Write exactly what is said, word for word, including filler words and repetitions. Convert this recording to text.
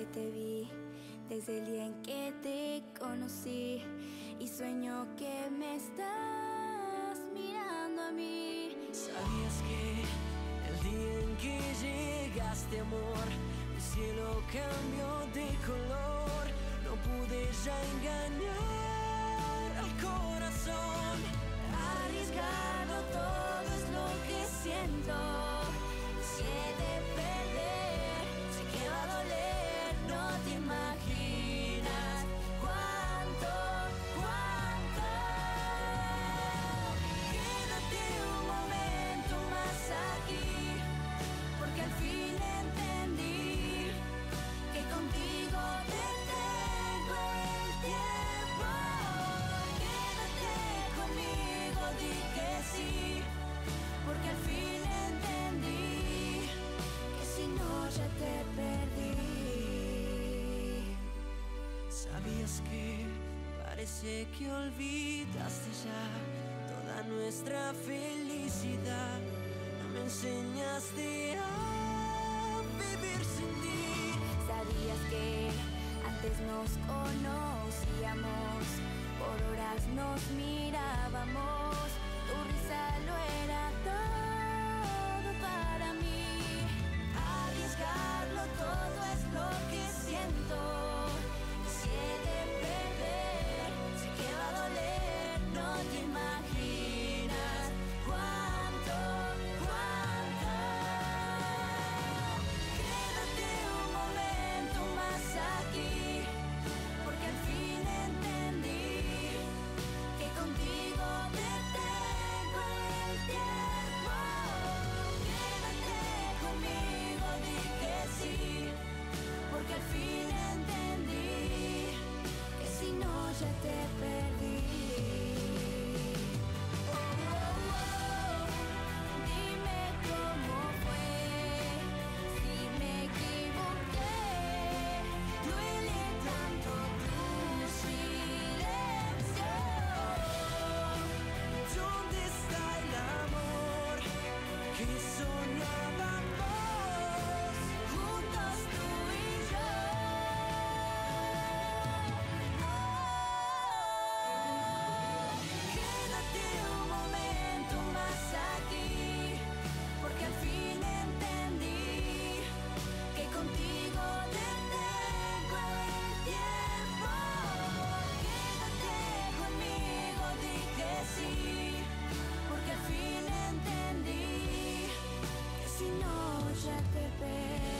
que te vi, desde el día en que te conocí, y sueño que me estás mirando a mí. ¿Sabías que el día en que llegaste, amor, el cielo cambió de color? No pude ya engañar al corazón. Arriesgarlo todo es lo que siento. Si he de perder, sé que va a doler. No te imaginas cuánto, cuánto. Quédate un momento más aquí, porque al fin entendí que contigo detengo el tiempo. Quédate conmigo, di que sí, porque al fin entendí que si no ya te perdí. ¿Sabías que parece que olvidaste ya toda nuestra felicidad? No me enseñaste a vivir sin ti. ¿Sabías que antes nos conocíamos, por horas nos mirábamos, tu risa lo era todo para mí? Arriesgarlo todo es lo que siento. Si he de perder, sé que va a doler. No te imaginas cuánto, cuánto. Quédate un momento más aquí, porque al fin entendí que contigo detengo el tiempo. Quédate conmigo, di que sí, porque al fin entendí que si no ya te perdí. Oh, oh, oh. Dime cómo fue, si me equivoqué. Duele tanto tu silencio. ¿Dónde está el amor que soñábamos? Juntos tú y yo. Oh, quédate un momento más aquí, porque al fin entendí que contigo detengo el tiempo. Quédate conmigo, di que sí, porque al fin entendí que si no ya te perdí.